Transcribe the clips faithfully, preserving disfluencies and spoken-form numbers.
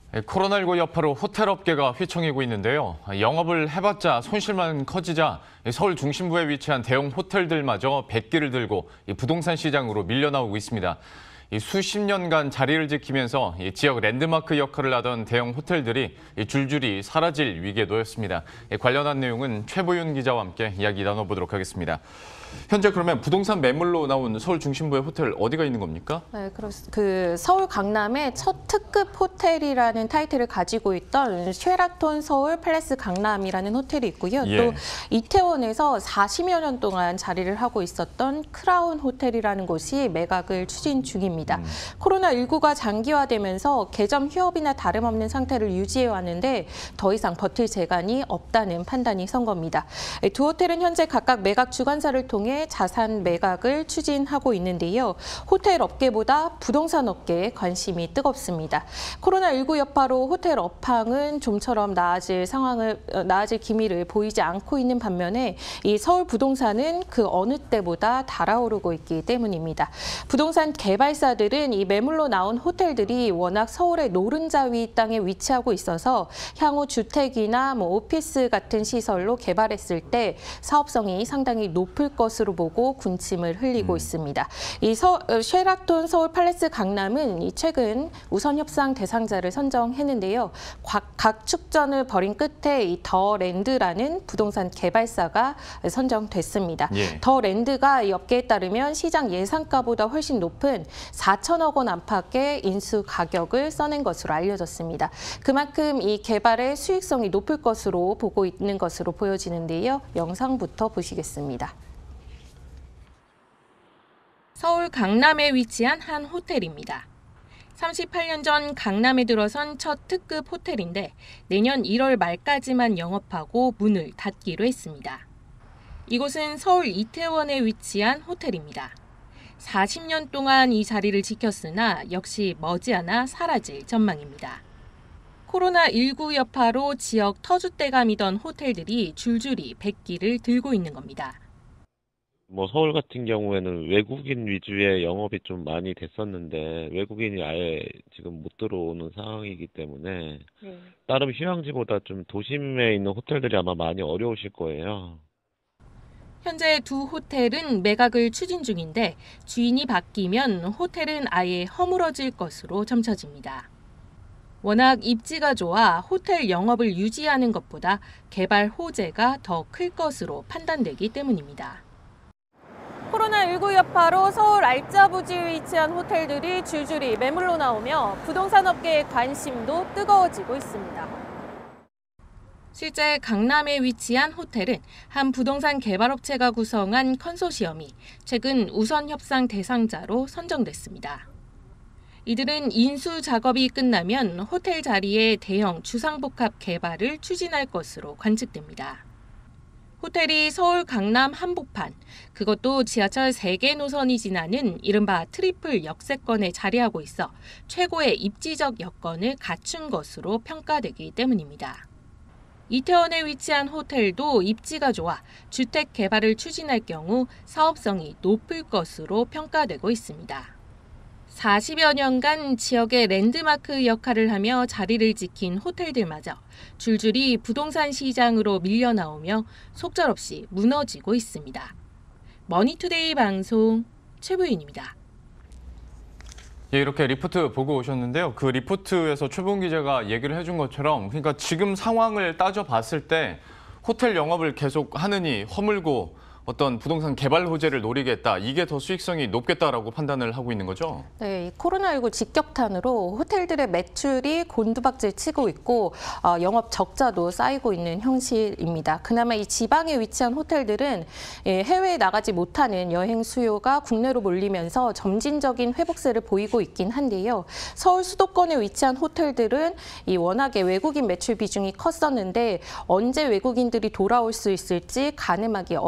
코로나십구 여파로 호텔 업계가 휘청이고 있는데요. 영업을 해봤자 손실만 커지자 서울 중심부에 위치한 대형 호텔들마저 백기를 들고 부동산 시장으로 밀려나오고 있습니다. 수십 년간 자리를 지키면서 지역 랜드마크 역할을 하던 대형 호텔들이 줄줄이 사라질 위기에 놓였습니다. 관련한 내용은 최보윤 기자와 함께 이야기 나눠보도록 하겠습니다. 현재 그러면 부동산 매물로 나온 서울 중심부의 호텔 어디가 있는 겁니까? 네, 그렇습니다. 그 서울 강남의 첫 특급 호텔이라는 타이틀을 가지고 있던 쉐라톤 서울 팰리스 강남이라는 호텔이 있고요. 예. 또 이태원에서 사십여 년 동안 자리를 하고 있었던 크라운 호텔이라는 곳이 매각을 추진 중입니다. 음. 코로나십구가 장기화되면서 개점 휴업이나 다름없는 상태를 유지해 왔는데 더 이상 버틸 재간이 없다는 판단이 선 겁니다. 두 호텔은 현재 각각 매각 주관사를 통해 통해 자산 매각을 추진하고 있는데요. 호텔 업계보다 부동산 업계에 관심이 뜨겁습니다. 코로나십구 여파로 호텔 업황은 좀처럼 나아질 상황을 나아질 기미를 보이지 않고 있는 반면에 이 서울 부동산은 그 어느 때보다 달아오르고 있기 때문입니다. 부동산 개발사들은 이 매물로 나온 호텔들이 워낙 서울의 노른자 위 땅에 위치하고 있어서 향후 주택이나 뭐 오피스 같은 시설로 개발했을 때 사업성이 상당히 높을 것으로 보고 군침을 흘리고 음. 있습니다. 이 서, 쉐라톤 서울 팰리스 강남은 최근 우선 협상 대상자를 선정했는데요. 각, 각 축전을 벌인 끝에 이 더 랜드라는 부동산 개발사가 선정됐습니다. 예. 더 랜드가 이 업계에 따르면 시장 예상가보다 훨씬 높은 사천억 원 안팎의 인수 가격을 써낸 것으로 알려졌습니다. 그만큼 이 개발의 수익성이 높을 것으로 보고 있는 것으로 보여지는데요. 영상부터 보시겠습니다. 서울 강남에 위치한 한 호텔입니다. 삼십팔 년 전 강남에 들어선 첫 특급 호텔인데 내년 일월 말까지만 영업하고 문을 닫기로 했습니다. 이곳은 서울 이태원에 위치한 호텔입니다. 사십 년 동안 이 자리를 지켰으나 역시 머지않아 사라질 전망입니다. 코로나십구 여파로 지역 터줏대감이던 호텔들이 줄줄이 백기를 들고 있는 겁니다. 뭐 서울 같은 경우에는 외국인 위주의 영업이 좀 많이 됐었는데 외국인이 아예 지금 못 들어오는 상황이기 때문에 네. 다른 휴양지보다 좀 도심에 있는 호텔들이 아마 많이 어려우실 거예요. 현재 두 호텔은 매각을 추진 중인데 주인이 바뀌면 호텔은 아예 허물어질 것으로 점쳐집니다. 워낙 입지가 좋아 호텔 영업을 유지하는 것보다 개발 호재가 더 클 것으로 판단되기 때문입니다. 코로나십구 여파로 서울 알짜부지에 위치한 호텔들이 줄줄이 매물로 나오며 부동산 업계의 관심도 뜨거워지고 있습니다. 실제 강남에 위치한 호텔은 한 부동산 개발업체가 구성한 컨소시엄이 최근 우선 협상 대상자로 선정됐습니다. 이들은 인수 작업이 끝나면 호텔 자리에 대형 주상복합 개발을 추진할 것으로 관측됩니다. 호텔이 서울 강남 한복판, 그것도 지하철 세 개 노선이 지나는 이른바 트리플 역세권에 자리하고 있어 최고의 입지적 여건을 갖춘 것으로 평가되기 때문입니다. 이태원에 위치한 호텔도 입지가 좋아 주택 개발을 추진할 경우 사업성이 높을 것으로 평가되고 있습니다. 사십여 년간 지역의 랜드마크 역할을 하며 자리를 지킨 호텔들마저 줄줄이 부동산 시장으로 밀려나오며 속절없이 무너지고 있습니다. 머니투데이 방송 최보윤입니다. 예, 이렇게 리포트 보고 오셨는데요. 그 리포트에서 최보윤 기자가 얘기를 해준 것처럼 그러니까 지금 상황을 따져봤을 때 호텔 영업을 계속 하느니 허물고 어떤 부동산 개발 호재를 노리겠다, 이게 더 수익성이 높겠다라고 판단을 하고 있는 거죠? 네, 코로나십구 직격탄으로 호텔들의 매출이 곤두박질 치고 있고 어, 영업 적자도 쌓이고 있는 현실입니다. 그나마 이 지방에 위치한 호텔들은 예, 해외에 나가지 못하는 여행 수요가 국내로 몰리면서 점진적인 회복세를 보이고 있긴 한데요. 서울 수도권에 위치한 호텔들은 이 워낙에 외국인 매출 비중이 컸었는데 언제 외국인들이 돌아올 수 있을지 가늠하기 어려운 상황입니다.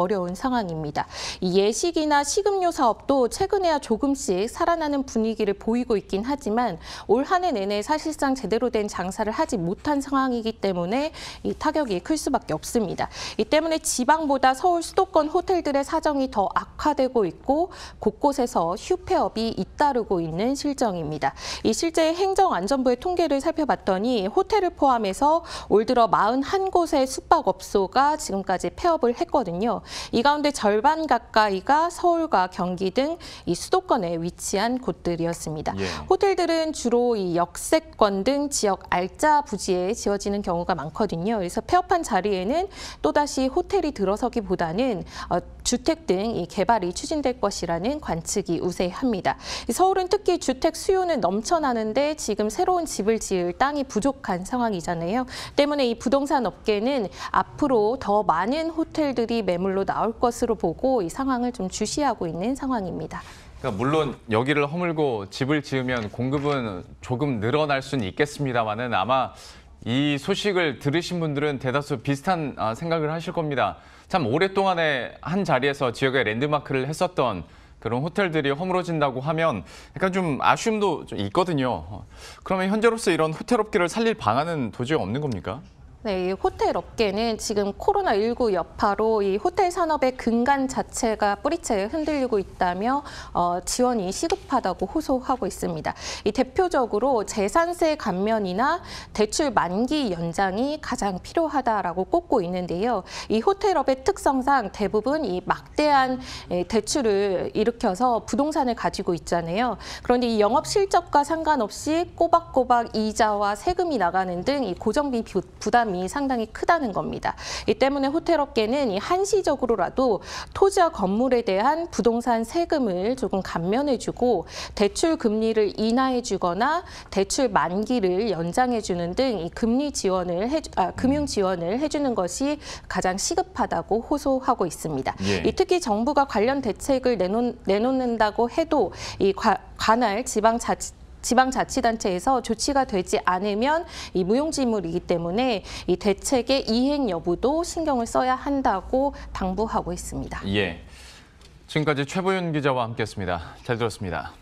상황입니다. 이 예식이나 식음료 사업도 최근에야 조금씩 살아나는 분위기를 보이고 있긴 하지만 올 한 해 내내 사실상 제대로 된 장사를 하지 못한 상황이기 때문에 이 타격이 클 수밖에 없습니다. 이 때문에 지방보다 서울 수도권 호텔들의 사정이 더 악화되고 있고 곳곳에서 휴폐업이 잇따르고 있는 실정입니다. 이 실제 행정안전부의 통계를 살펴봤더니 호텔을 포함해서 올 들어 사십일 곳의 숙박업소가 지금까지 폐업을 했거든요. 이 가운데 절반 가까이가 서울과 경기 등 이 수도권에 위치한 곳들이었습니다. 예. 호텔들은 주로 이 역세권 등 지역 알짜 부지에 지어지는 경우가 많거든요. 그래서 폐업한 자리에는 또다시 호텔이 들어서기보다는 어, 주택 등 이 개발이 추진될 것이라는 관측이 우세합니다. 서울은 특히 주택 수요는 넘쳐나는데 지금 새로운 집을 지을 땅이 부족한 상황이잖아요. 때문에 이 부동산 업계는 앞으로 더 많은 호텔들이 매물로 나올 것으로 보고 이 상황을 좀 주시하고 있는 상황입니다. 그러니까 물론 여기를 허물고 집을 지으면 공급은 조금 늘어날 수는 있겠습니다만은 아마 이 소식을 들으신 분들은 대다수 비슷한 생각을 하실 겁니다. 참 오랫동안에 한 자리에서 지역의 랜드마크를 했었던 그런 호텔들이 허물어진다고 하면 약간 좀 아쉬움도 좀 있거든요. 그러면 현재로서 이런 호텔 업계를 살릴 방안은 도저히 없는 겁니까? 네, 이 호텔 업계는 지금 코로나 십구 여파로 이 호텔 산업의 근간 자체가 뿌리채 흔들리고 있다며 어, 지원이 시급하다고 호소하고 있습니다. 이 대표적으로 재산세 감면이나 대출 만기 연장이 가장 필요하다라고 꼽고 있는데요. 이 호텔업의 특성상 대부분 이 막대한 대출을 일으켜서 부동산을 가지고 있잖아요. 그런데 이 영업 실적과 상관없이 꼬박꼬박 이자와 세금이 나가는 등 이 고정비 부담이 상당히 크다는 겁니다. 이 때문에 호텔업계는 이 한시적으로라도 토지와 건물에 대한 부동산 세금을 조금 감면해주고 대출 금리를 인하해주거나 대출 만기를 연장해주는 등 이 금리 지원을 해, 아, 금융 지원을 해주는 것이 가장 시급하다고 호소하고 있습니다. 예. 이 특히 정부가 관련 대책을 내놓, 내놓는다고 해도 이 관, 관할 지방자치 지방자치단체에서 조치가 되지 않으면 이 무용지물이기 때문에 이 대책의 이행 여부도 신경을 써야 한다고 당부하고 있습니다. 예. 지금까지 최보윤 기자와 함께했습니다. 잘 들었습니다.